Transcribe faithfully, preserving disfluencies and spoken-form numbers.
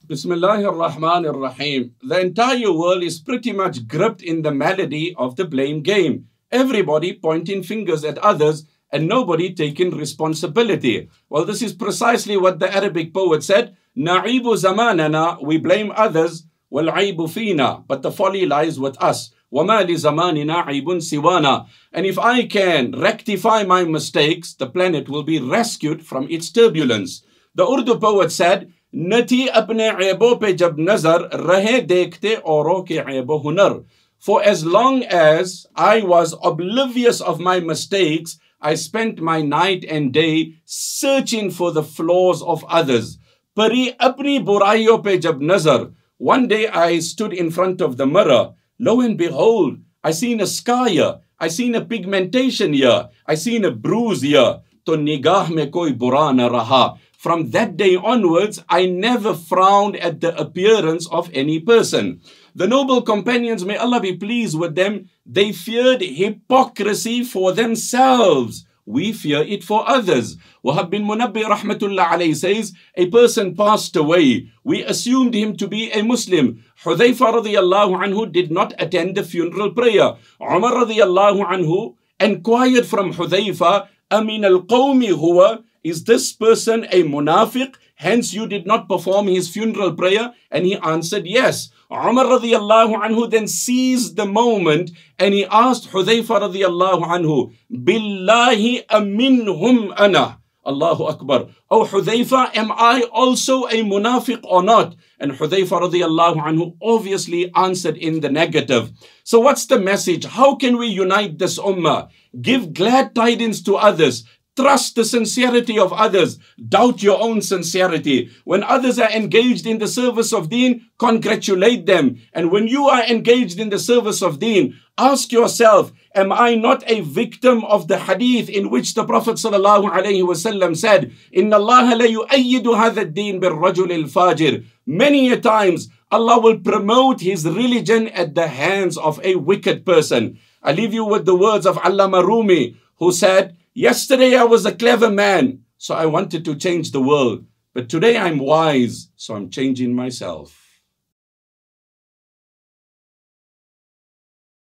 Bismillahir Rahmanir Rahim. The entire world is pretty much gripped in the malady of the blame game. Everybody pointing fingers at others and nobody taking responsibility. Well, this is precisely what the Arabic poet said. Na'ibu zamanana, we blame others, wal aibu fina, but the folly lies with us. وَمَا لِزَمَانِنَا عِيبٌ سِوَانَا. And if I can rectify my mistakes, the planet will be rescued from its turbulence. The Urdu poet said, Nati apne aibo pe jab nazar rahe dekhte auron ke aibo hunar. For as long as I was oblivious of my mistakes, I spent my night and day searching for the flaws of others. Pari apni buraiyo pe jab nazar. One day I stood in front of the mirror. Lo and behold, I seen a scar here. I seen a pigmentation here. I seen a bruise here. To nigah mein koi bura na raha. From that day onwards, I never frowned at the appearance of any person. The noble companions, may Allah be pleased with them, they feared hypocrisy for themselves. We fear it for others. Wahab bin Munabbi rahmatullah alayhi says, a person passed away. We assumed him to be a Muslim. Hudhayfa radiyallahu anhu did not attend the funeral prayer. Umar radiyallahu anhu inquired from Hudhayfa, Amin al-Qawmi huwa, is this person a munafiq? Hence you did not perform his funeral prayer? And he answered yes. Umar radiyallahu anhu then seized the moment and he asked Hudhayfa radiyallahu anhu, Billahi aminhum ana. Allahu Akbar. Oh Hudhayfa, am I also a munafiq or not? And Hudhayfa radiyallahu anhu obviously answered in the negative. So what's the message? How can we unite this ummah? Give glad tidings to others. Trust the sincerity of others. Doubt your own sincerity. When others are engaged in the service of deen, congratulate them. And when you are engaged in the service of deen, ask yourself, am I not a victim of the hadith in which the Prophet ﷺ said, Inna Allah la yu'ayyidu hadha ad-deen bir-rajul al-fajir. Many a times, Allah will promote His religion at the hands of a wicked person. I leave you with the words of Allama Rumi, who said, yesterday I was a clever man, so I wanted to change the world. But today I'm wise, so I'm changing myself.